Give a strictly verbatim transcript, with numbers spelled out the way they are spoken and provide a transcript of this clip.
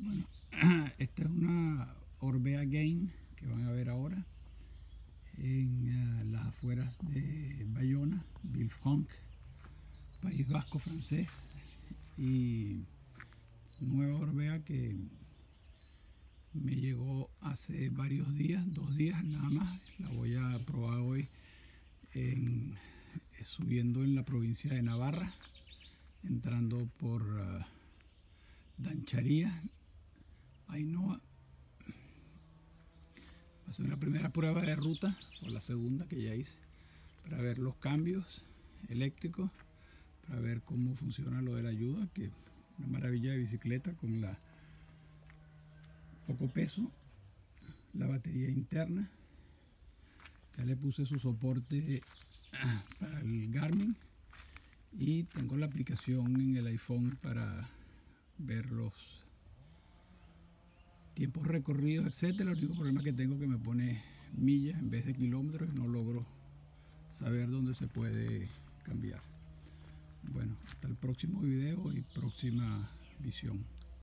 Bueno, esta es una Orbea Gain que van a ver ahora en uh, las afueras de Bayona, Villefranche, País Vasco francés, y nueva Orbea que me llegó hace varios días, dos días nada más. La voy a probar hoy en, subiendo en la provincia de Navarra, entrando por uh, Dancharía, Ainhoa. Va a ser la primera prueba de ruta, o la segunda que ya hice, para ver los cambios eléctricos, para ver cómo funciona lo de la ayuda, que es una maravilla de bicicleta con la poco peso, la batería interna. Ya le puse su soporte para el Garmin y tengo la aplicación en el iPhone para ver los tiempos recorridos, etcétera. El único problema que tengo es que me pone millas en vez de kilómetros y no logro saber dónde se puede cambiar. Bueno, hasta el próximo video y próxima visión.